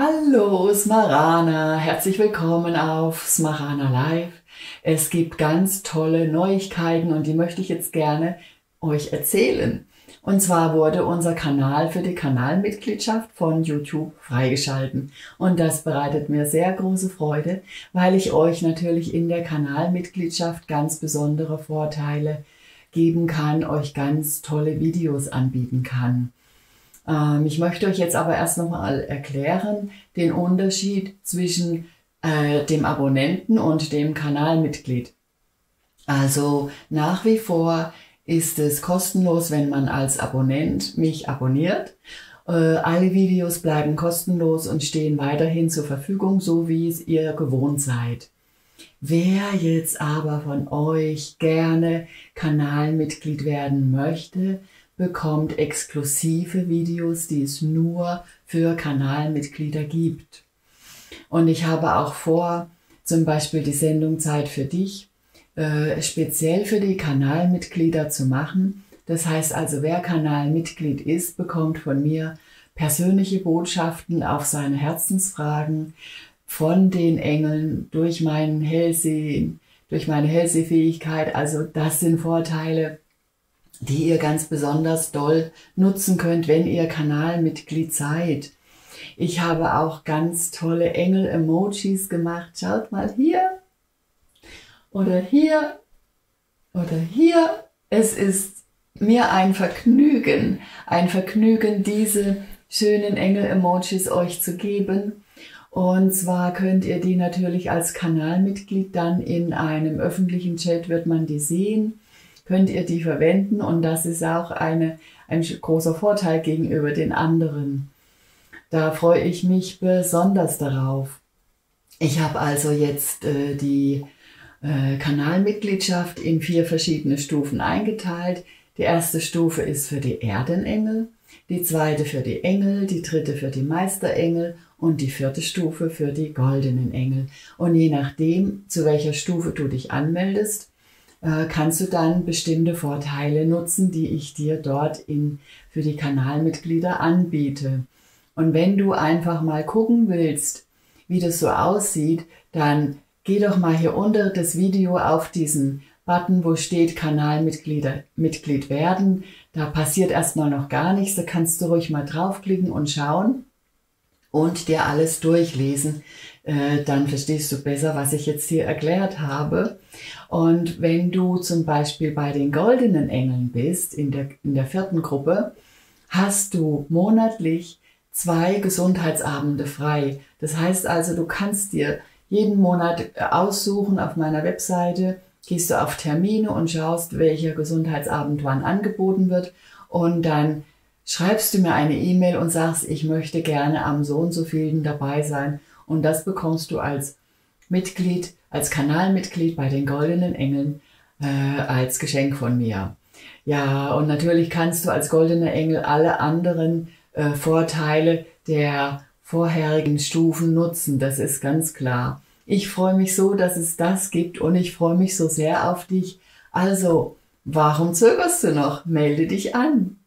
Hallo Smarana, herzlich willkommen auf Smarana Live. Es gibt ganz tolle Neuigkeiten und die möchte ich jetzt gerne euch erzählen. Und zwar wurde unser Kanal für die Kanalmitgliedschaft von YouTube freigeschalten. Und das bereitet mir sehr große Freude, weil ich euch natürlich in der Kanalmitgliedschaft ganz besondere Vorteile geben kann, euch ganz tolle Videos anbieten kann. Ich möchte euch jetzt aber erst nochmal erklären, den Unterschied zwischen dem Abonnenten und dem Kanalmitglied. Also nach wie vor ist es kostenlos, wenn man als Abonnent mich abonniert. Alle Videos bleiben kostenlos und stehen weiterhin zur Verfügung, so wie es ihr gewohnt seid. Wer jetzt aber von euch gerne Kanalmitglied werden möchte, bekommt exklusive Videos, die es nur für Kanalmitglieder gibt. Und ich habe auch vor, zum Beispiel die Sendung Zeit für dich speziell für die Kanalmitglieder zu machen. Das heißt also, wer Kanalmitglied ist, bekommt von mir persönliche Botschaften auf seine Herzensfragen von den Engeln durch mein Hellsehen, durch meine Hellsehfähigkeit. Also das sind Vorteile, die ihr ganz besonders doll nutzen könnt, wenn ihr Kanalmitglied seid. Ich habe auch ganz tolle Engel-Emojis gemacht. Schaut mal hier oder hier oder hier. Es ist mir ein Vergnügen, diese schönen Engel-Emojis euch zu geben. Und zwar könnt ihr die natürlich als Kanalmitglied dann in einem öffentlichen Chat, wird man die sehen, könnt ihr die verwenden und das ist auch ein großer Vorteil gegenüber den anderen. Da freue ich mich besonders darauf. Ich habe also jetzt die Kanalmitgliedschaft in 4 verschiedene Stufen eingeteilt. Die erste Stufe ist für die Erdenengel, die zweite für die Engel, die dritte für die Meisterengel und die 4. Stufe für die goldenen Engel. Und je nachdem, zu welcher Stufe du dich anmeldest, kannst du dann bestimmte Vorteile nutzen, die ich dir dort für die Kanalmitglieder anbiete. Und wenn du einfach mal gucken willst, wie das so aussieht, dann geh doch mal hier unter das Video auf diesen Button, wo steht Mitglied werden. Da passiert erstmal noch gar nichts, da kannst du ruhig mal draufklicken und schauen und dir alles durchlesen. Dann verstehst du besser, was ich jetzt hier erklärt habe. Und wenn du zum Beispiel bei den goldenen Engeln bist, in der 4. Gruppe, hast du monatlich 2 Gesundheitsabende frei. Das heißt also, du kannst dir jeden Monat aussuchen auf meiner Webseite, gehst du auf Termine und schaust, welcher Gesundheitsabend wann angeboten wird und dann schreibst du mir eine E-Mail und sagst, ich möchte gerne am so und so vielen dabei sein. Und das bekommst du als Mitglied, als Kanalmitglied bei den goldenen Engeln als Geschenk von mir. Ja, und natürlich kannst du als goldener Engel alle anderen Vorteile der vorherigen Stufen nutzen. Das ist ganz klar. Ich freue mich so, dass es das gibt und ich freue mich so sehr auf dich. Also, warum zögerst du noch? Melde dich an.